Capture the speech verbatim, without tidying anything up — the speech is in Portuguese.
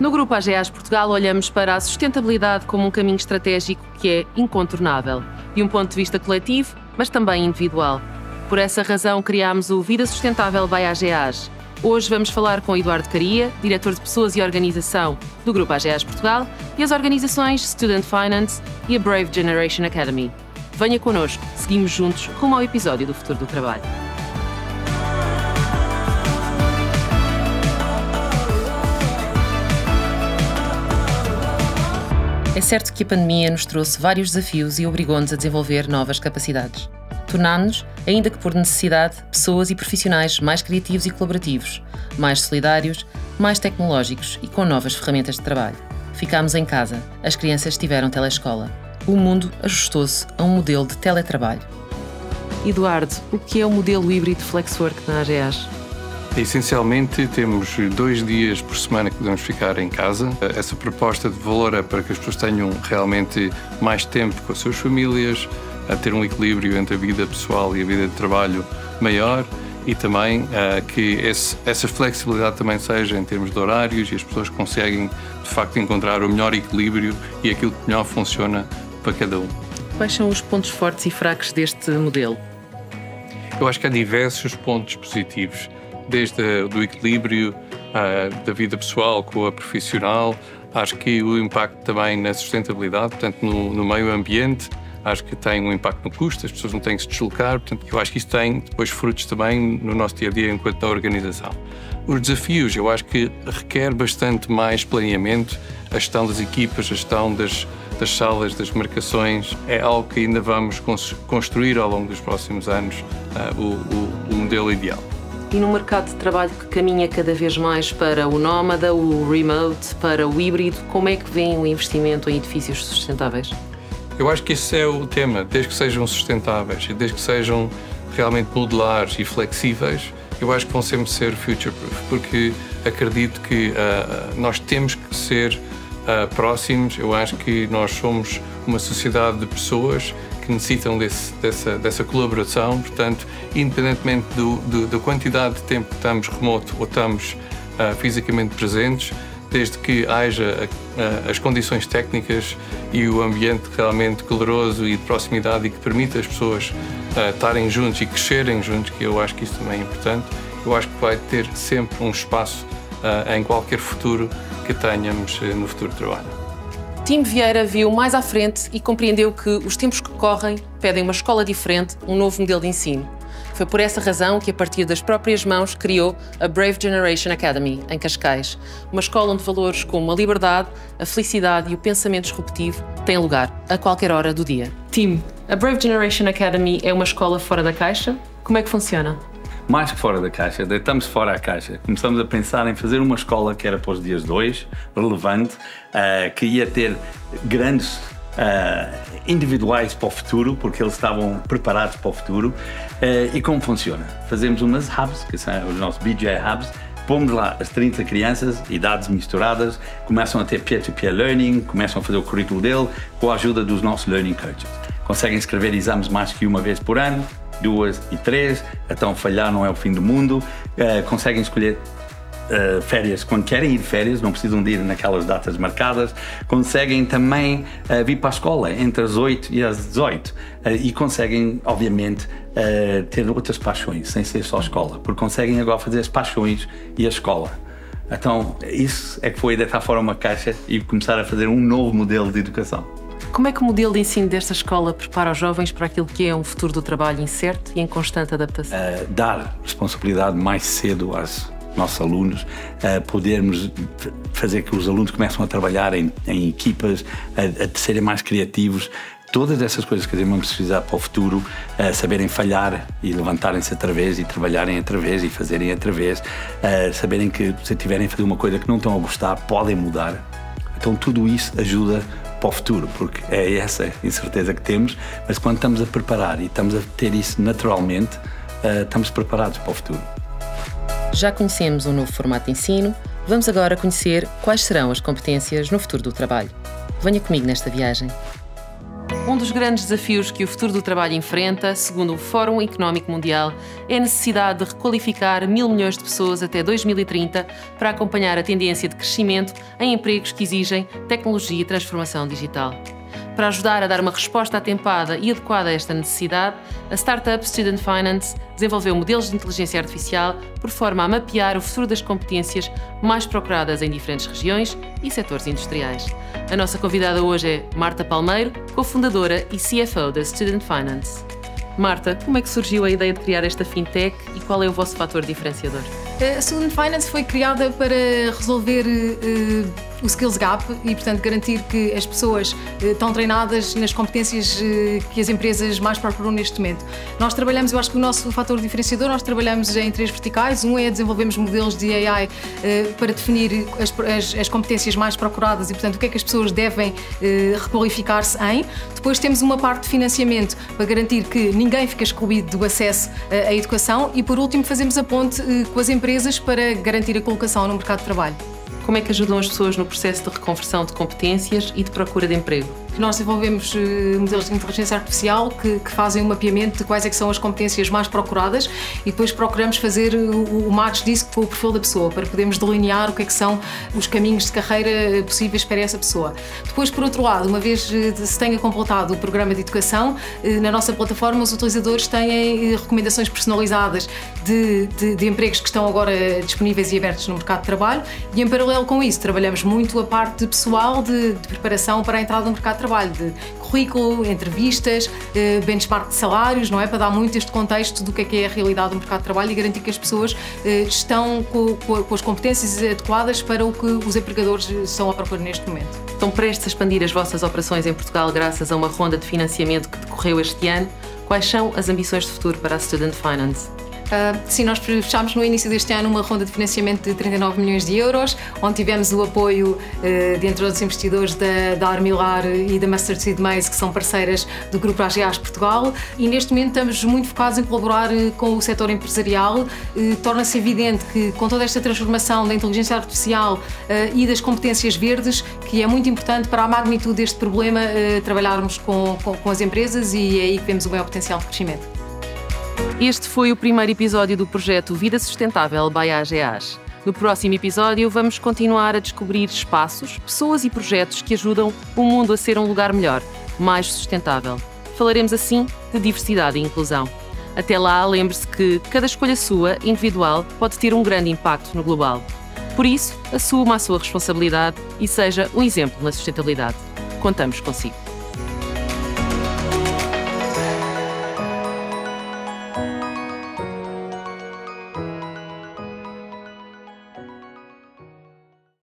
No Grupo A G A S Portugal olhamos para a sustentabilidade como um caminho estratégico que é incontornável, de um ponto de vista coletivo, mas também individual. Por essa razão criámos o Vida Sustentável by A G A S. Hoje vamos falar com Eduardo Caria, diretor de Pessoas e Organização do Grupo A G A S Portugal, e as organizações Student Finance e a Brave Generation Academy. Venha connosco, seguimos juntos rumo ao episódio do Futuro do Trabalho. É certo que a pandemia nos trouxe vários desafios e obrigou-nos a desenvolver novas capacidades, tornando-nos, ainda que por necessidade, pessoas e profissionais mais criativos e colaborativos, mais solidários, mais tecnológicos e com novas ferramentas de trabalho. Ficámos em casa, as crianças tiveram telescola. O mundo ajustou-se a um modelo de teletrabalho. Eduardo, o que é o modelo híbrido Flexwork na A G A S? Essencialmente, temos dois dias por semana que podemos ficar em casa. Essa proposta de valor é para que as pessoas tenham realmente mais tempo com as suas famílias, a ter um equilíbrio entre a vida pessoal e a vida de trabalho maior e também uh, que esse, essa flexibilidade também seja em termos de horários e as pessoas conseguem, de facto, encontrar o melhor equilíbrio e aquilo que melhor funciona para cada um. Quais são os pontos fortes e fracos deste modelo? Eu acho que há diversos pontos positivos. Desde o equilíbrio uh, da vida pessoal com a profissional, acho que o impacto também na sustentabilidade, portanto, no, no meio ambiente, acho que tem um impacto no custo, as pessoas não têm que se deslocar, portanto, eu acho que isso tem depois frutos também no nosso dia-a-dia enquanto organização. Os desafios, eu acho que requer bastante mais planeamento, a gestão das equipas, a gestão das, das salas, das marcações, é algo que ainda vamos construir ao longo dos próximos anos, uh, o, o, o modelo ideal. E no mercado de trabalho que caminha cada vez mais para o nómada, o remote, para o híbrido, como é que vem o investimento em edifícios sustentáveis? Eu acho que esse é o tema, desde que sejam sustentáveis e desde que sejam realmente modulares e flexíveis, eu acho que vão sempre ser future-proof, porque acredito que uh, nós temos que ser uh, próximos. Eu acho que nós somos uma sociedade de pessoas que necessitam desse, dessa, dessa colaboração, portanto, independentemente do, do, da quantidade de tempo que estamos remoto ou estamos uh, fisicamente presentes, desde que haja uh, as condições técnicas e o ambiente realmente caloroso e de proximidade e que permita as pessoas uh, estarem juntos e crescerem juntos, que eu acho que isso também é importante, eu acho que vai ter sempre um espaço uh, em qualquer futuro que tenhamos uh, no futuro de trabalho. Tim Vieira viu mais à frente e compreendeu que os tempos que correm pedem uma escola diferente, um novo modelo de ensino. Foi por essa razão que, a partir das próprias mãos, criou a Brave Generation Academy, em Cascais, uma escola onde valores como a liberdade, a felicidade e o pensamento disruptivo têm lugar a qualquer hora do dia. Tim, a Brave Generation Academy é uma escola fora da caixa? Como é que funciona? Mais que fora da caixa, deitamos fora a caixa. Começamos a pensar em fazer uma escola que era para os dias dois, relevante, uh, que ia ter grandes uh, individuais para o futuro, porque eles estavam preparados para o futuro. Uh, e como funciona? Fazemos umas hubs, que são os nossos B J Hubs, pomos lá as trinta crianças, idades misturadas, começam a ter peer-to-peer learning, começam a fazer o currículo dele com a ajuda dos nossos learning coaches. Conseguem escrever exames mais que uma vez por ano, duas e três, então falhar não é o fim do mundo, uh, conseguem escolher uh, férias quando querem ir de férias, não precisam de ir naquelas datas marcadas, conseguem também uh, vir para a escola entre as oito e as dezoito uh, e conseguem, obviamente, uh, ter outras paixões, sem ser só a escola, porque conseguem agora fazer as paixões e a escola. Então, isso é que foi deitar fora uma caixa e começar a fazer um novo modelo de educação. Como é que o modelo de ensino desta escola prepara os jovens para aquilo que é um futuro do trabalho incerto e em constante adaptação? Uh, dar responsabilidade mais cedo aos nossos alunos, uh, podermos fazer que os alunos comecem a trabalhar em, em equipas, a, a serem mais criativos. Todas essas coisas que vamos precisar para o futuro, uh, saberem falhar e levantarem-se outra vez e trabalharem outra vez e fazerem outra vez, uh, saberem que se tiverem a fazer uma coisa que não estão a gostar, podem mudar. Então tudo isso ajuda para o futuro, porque é essa incerteza que temos, mas quando estamos a preparar e estamos a ter isso naturalmente, uh, estamos preparados para o futuro. Já conhecemos um novo formato de ensino, vamos agora conhecer quais serão as competências no futuro do trabalho. Venha comigo nesta viagem. Um dos grandes desafios que o futuro do trabalho enfrenta, segundo o Fórum Económico Mundial, é a necessidade de requalificar mil milhões de pessoas até dois mil e trinta para acompanhar a tendência de crescimento em empregos que exigem tecnologia e transformação digital. Para ajudar a dar uma resposta atempada e adequada a esta necessidade, a startup Student Finance desenvolveu modelos de inteligência artificial por forma a mapear o futuro das competências mais procuradas em diferentes regiões e setores industriais. A nossa convidada hoje é Marta Palmeiro, cofundadora e C F O da Student Finance. Marta, como é que surgiu a ideia de criar esta fintech e qual é o vosso fator diferenciador? A Student Finance foi criada para resolver uh, o skills gap e, portanto, garantir que as pessoas uh, estão treinadas nas competências uh, que as empresas mais procuram neste momento. Nós trabalhamos, eu acho que o nosso fator diferenciador, nós trabalhamos em três verticais. Um é desenvolvermos modelos de A I uh, para definir as, as, as competências mais procuradas e, portanto, o que é que as pessoas devem uh, requalificar-se em. Depois temos uma parte de financiamento para garantir que ninguém fica excluído do acesso uh, à educação e, por último, fazemos a ponte uh, com as empresas para garantir a colocação no mercado de trabalho. Como é que ajudam as pessoas no processo de reconversão de competências e de procura de emprego? Nós desenvolvemos uh, modelos de inteligência artificial que, que fazem um mapeamento de quais é que são as competências mais procuradas e depois procuramos fazer o, o match disso com o perfil da pessoa para podermos delinear o que é que são os caminhos de carreira possíveis para essa pessoa. Depois, por outro lado, uma vez uh, se tenha completado o programa de educação, uh, na nossa plataforma os utilizadores têm uh, recomendações personalizadas de, de, de empregos que estão agora disponíveis e abertos no mercado de trabalho e, em paralelo com isso, trabalhamos muito a parte pessoal de, de preparação para a entrada no mercado de trabalho, de currículo, entrevistas, benchmark de salários, não é? Para dar muito este contexto do que é que é a realidade do mercado de trabalho e garantir que as pessoas estão com, com as competências adequadas para o que os empregadores estão a procurar neste momento. Estão prestes a expandir as vossas operações em Portugal graças a uma ronda de financiamento que decorreu este ano. Quais são as ambições de futuro para a Student Finance? Uh, sim, nós fechámos no início deste ano uma ronda de financiamento de trinta e nove milhões de euros, onde tivemos o apoio uh, de entre outros investidores da, da Armilar e da Mustard Seed Maize, que são parceiras do Grupo A G A Portugal, e neste momento estamos muito focados em colaborar uh, com o setor empresarial. Uh, Torna-se evidente que com toda esta transformação da inteligência artificial uh, e das competências verdes, que é muito importante para a magnitude deste problema uh, trabalharmos com, com, com as empresas e é aí que vemos o maior potencial de crescimento. Este foi o primeiro episódio do projeto Vida Sustentável by A G A. No próximo episódio vamos continuar a descobrir espaços, pessoas e projetos que ajudam o mundo a ser um lugar melhor, mais sustentável. Falaremos assim de diversidade e inclusão. Até lá, lembre-se que cada escolha sua, individual, pode ter um grande impacto no global. Por isso, assuma a sua responsabilidade e seja um exemplo na sustentabilidade. Contamos consigo.